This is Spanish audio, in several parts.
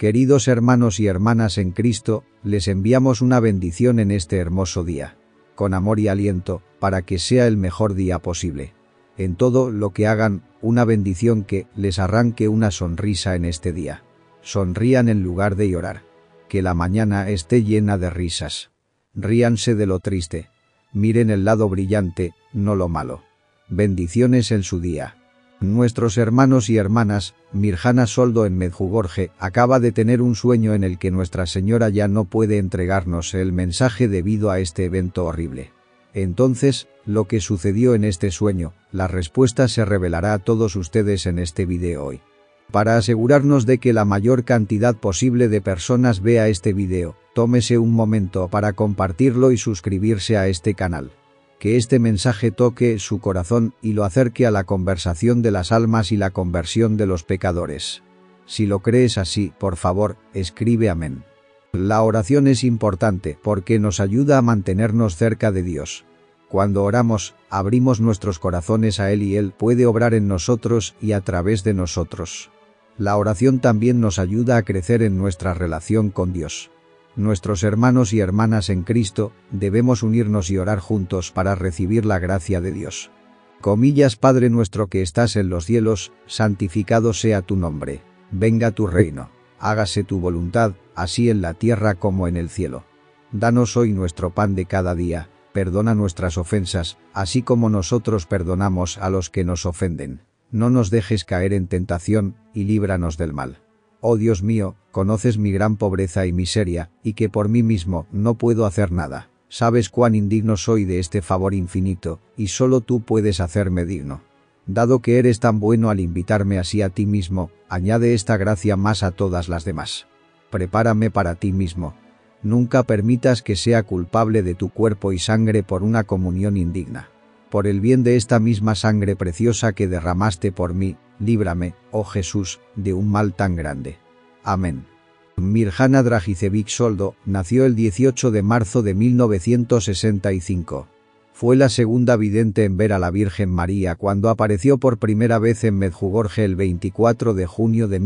Queridos hermanos y hermanas en Cristo, les enviamos una bendición en este hermoso día. Con amor y aliento, para que sea el mejor día posible. En todo lo que hagan, una bendición que les arranque una sonrisa en este día. Sonrían en lugar de llorar. Que la mañana esté llena de risas. Ríanse de lo triste. Miren el lado brillante, no lo malo. Bendiciones en su día. Nuestros hermanos y hermanas, Mirjana Soldo en Medjugorje, acaba de tener un sueño en el que Nuestra Señora ya no puede entregarnos el mensaje debido a este evento horrible. Entonces, lo que sucedió en este sueño, la respuesta se revelará a todos ustedes en este video hoy. Para asegurarnos de que la mayor cantidad posible de personas vea este video, tómese un momento para compartirlo y suscribirse a este canal. Que este mensaje toque su corazón y lo acerque a la conversación de las almas y la conversión de los pecadores. Si lo crees así, por favor, escribe amén. La oración es importante porque nos ayuda a mantenernos cerca de Dios. Cuando oramos, abrimos nuestros corazones a Él y Él puede obrar en nosotros y a través de nosotros. La oración también nos ayuda a crecer en nuestra relación con Dios. Nuestros hermanos y hermanas en Cristo, debemos unirnos y orar juntos para recibir la gracia de Dios. Comillas: Padre nuestro que estás en los cielos, santificado sea tu nombre. Venga tu reino. Hágase tu voluntad, así en la tierra como en el cielo. Danos hoy nuestro pan de cada día. Perdona nuestras ofensas, así como nosotros perdonamos a los que nos ofenden. No nos dejes caer en tentación, y líbranos del mal. Oh Dios mío, conoces mi gran pobreza y miseria, y que por mí mismo no puedo hacer nada. Sabes cuán indigno soy de este favor infinito, y solo tú puedes hacerme digno. Dado que eres tan bueno al invitarme así a ti mismo, añade esta gracia más a todas las demás. Prepárame para ti mismo. Nunca permitas que sea culpable de tu cuerpo y sangre por una comunión indigna. Por el bien de esta misma sangre preciosa que derramaste por mí, líbrame, oh Jesús, de un mal tan grande. Amén. Mirjana Dragicevic Soldo nació el 18 de marzo de 1965. Fue la segunda vidente en ver a la Virgen María cuando apareció por primera vez en Medjugorje el 24 de junio de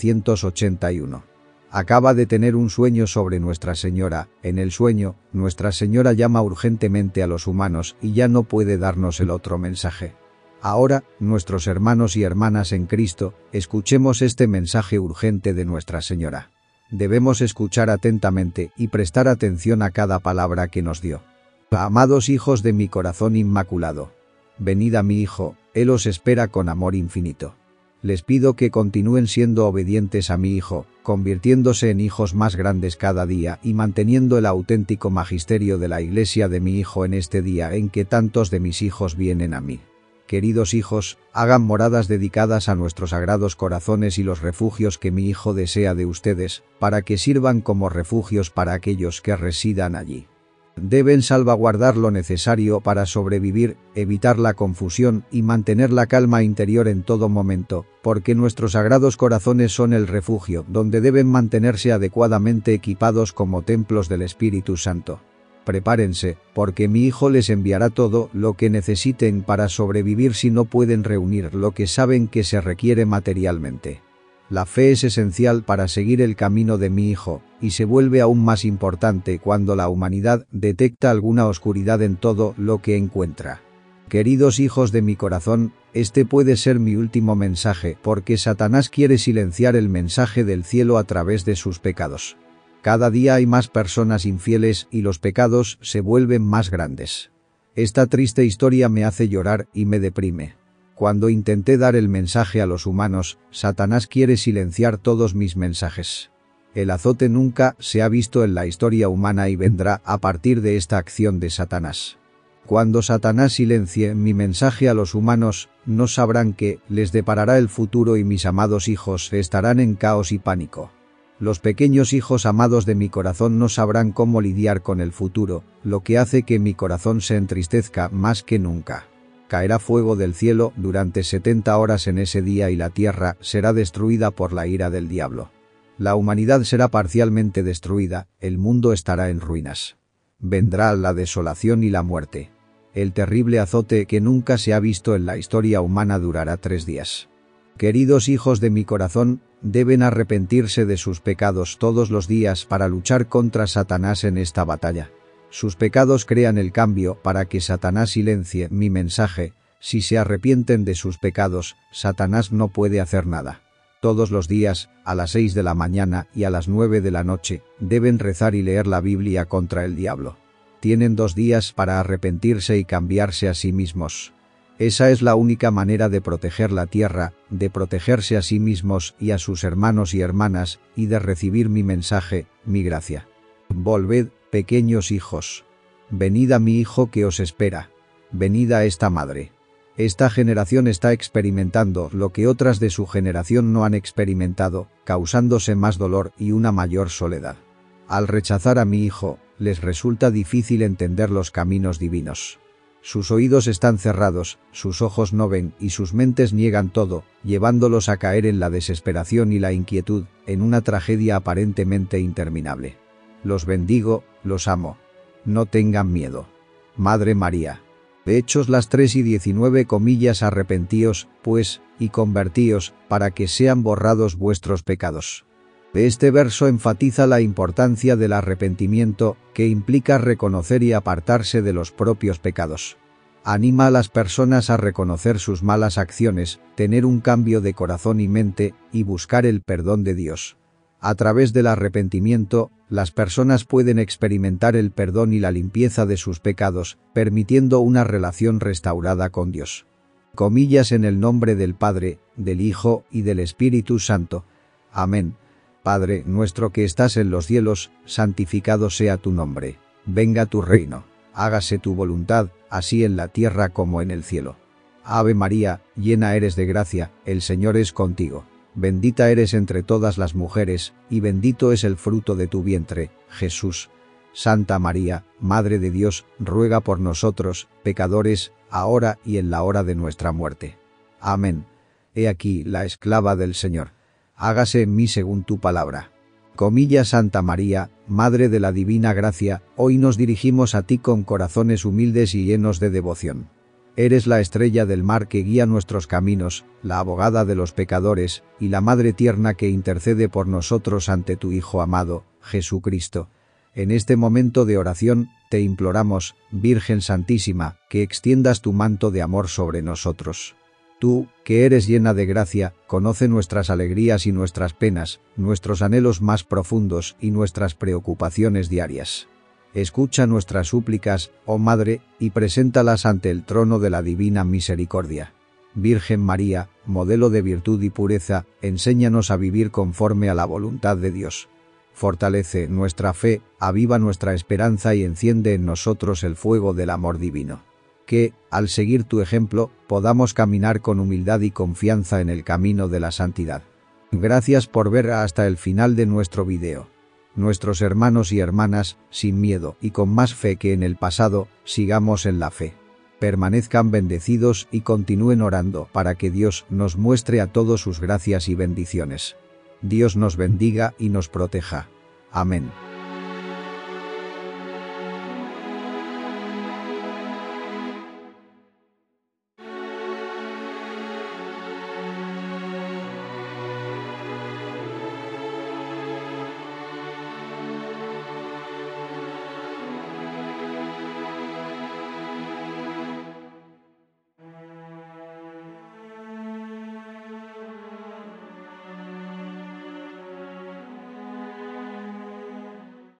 1981. Acaba de tener un sueño sobre Nuestra Señora. En el sueño, Nuestra Señora llama urgentemente a los humanos y ya no puede darnos el otro mensaje. Ahora, nuestros hermanos y hermanas en Cristo, escuchemos este mensaje urgente de Nuestra Señora. Debemos escuchar atentamente y prestar atención a cada palabra que nos dio. Amados hijos de mi corazón inmaculado, venid a mi Hijo, Él os espera con amor infinito. Les pido que continúen siendo obedientes a mi Hijo, convirtiéndose en hijos más grandes cada día y manteniendo el auténtico magisterio de la Iglesia de mi Hijo en este día en que tantos de mis hijos vienen a mí. Queridos hijos, hagan moradas dedicadas a nuestros sagrados corazones y los refugios que mi Hijo desea de ustedes, para que sirvan como refugios para aquellos que residan allí. Deben salvaguardar lo necesario para sobrevivir, evitar la confusión y mantener la calma interior en todo momento, porque nuestros sagrados corazones son el refugio donde deben mantenerse adecuadamente equipados como templos del Espíritu Santo. Prepárense, porque mi Hijo les enviará todo lo que necesiten para sobrevivir si no pueden reunir lo que saben que se requiere materialmente. La fe es esencial para seguir el camino de mi Hijo, y se vuelve aún más importante cuando la humanidad detecta alguna oscuridad en todo lo que encuentra. Queridos hijos de mi corazón, este puede ser mi último mensaje porque Satanás quiere silenciar el mensaje del cielo a través de sus pecados. Cada día hay más personas infieles y los pecados se vuelven más grandes. Esta triste historia me hace llorar y me deprime. Cuando intenté dar el mensaje a los humanos, Satanás quiere silenciar todos mis mensajes. El azote nunca se ha visto en la historia humana y vendrá a partir de esta acción de Satanás. Cuando Satanás silencie mi mensaje a los humanos, no sabrán qué les deparará el futuro y mis amados hijos estarán en caos y pánico. Los pequeños hijos amados de mi corazón no sabrán cómo lidiar con el futuro, lo que hace que mi corazón se entristezca más que nunca. Caerá fuego del cielo durante 70 horas en ese día y la tierra será destruida por la ira del diablo. La humanidad será parcialmente destruida, el mundo estará en ruinas. Vendrá la desolación y la muerte. El terrible azote que nunca se ha visto en la historia humana durará 3 días. Queridos hijos de mi corazón, deben arrepentirse de sus pecados todos los días para luchar contra Satanás en esta batalla. Sus pecados crean el cambio para que Satanás silencie mi mensaje. Si se arrepienten de sus pecados, Satanás no puede hacer nada. Todos los días, a las 6 de la mañana y a las 9 de la noche, deben rezar y leer la Biblia contra el diablo. Tienen 2 días para arrepentirse y cambiarse a sí mismos. Esa es la única manera de proteger la tierra, de protegerse a sí mismos y a sus hermanos y hermanas, y de recibir mi mensaje, mi gracia. Volved, pequeños hijos. Venid a mi hijo que os espera. Venid a esta madre. Esta generación está experimentando lo que otras de su generación no han experimentado, causándose más dolor y una mayor soledad. Al rechazar a mi hijo, les resulta difícil entender los caminos divinos. Sus oídos están cerrados, sus ojos no ven y sus mentes niegan todo, llevándolos a caer en la desesperación y la inquietud, en una tragedia aparentemente interminable. Los bendigo, los amo. No tengan miedo. Madre María. Hechos las 3:19 arrepentíos, pues, y convertíos, para que sean borrados vuestros pecados. Este verso enfatiza la importancia del arrepentimiento, que implica reconocer y apartarse de los propios pecados. Anima a las personas a reconocer sus malas acciones, tener un cambio de corazón y mente, y buscar el perdón de Dios. A través del arrepentimiento, las personas pueden experimentar el perdón y la limpieza de sus pecados, permitiendo una relación restaurada con Dios. Comillas en el nombre del Padre, del Hijo y del Espíritu Santo. Amén. Padre nuestro que estás en los cielos, santificado sea tu nombre. Venga tu reino. Hágase tu voluntad, así en la tierra como en el cielo. Ave María, llena eres de gracia, el Señor es contigo. Bendita eres entre todas las mujeres, y bendito es el fruto de tu vientre, Jesús. Santa María, Madre de Dios, ruega por nosotros, pecadores, ahora y en la hora de nuestra muerte. Amén. He aquí la esclava del Señor. Hágase en mí según tu palabra. Comillas Santa María, Madre de la Divina Gracia, hoy nos dirigimos a ti con corazones humildes y llenos de devoción. Eres la estrella del mar que guía nuestros caminos, la abogada de los pecadores, y la Madre tierna que intercede por nosotros ante tu Hijo amado, Jesucristo. En este momento de oración, te imploramos, Virgen Santísima, que extiendas tu manto de amor sobre nosotros. Tú, que eres llena de gracia, conoce nuestras alegrías y nuestras penas, nuestros anhelos más profundos y nuestras preocupaciones diarias. Escucha nuestras súplicas, oh Madre, y preséntalas ante el trono de la Divina Misericordia. Virgen María, modelo de virtud y pureza, enséñanos a vivir conforme a la voluntad de Dios. Fortalece nuestra fe, aviva nuestra esperanza y enciende en nosotros el fuego del amor divino. Que, al seguir tu ejemplo, podamos caminar con humildad y confianza en el camino de la santidad. Gracias por ver hasta el final de nuestro video. Nuestros hermanos y hermanas, sin miedo y con más fe que en el pasado, sigamos en la fe. Permanezcan bendecidos y continúen orando para que Dios nos muestre a todos sus gracias y bendiciones. Dios nos bendiga y nos proteja. Amén.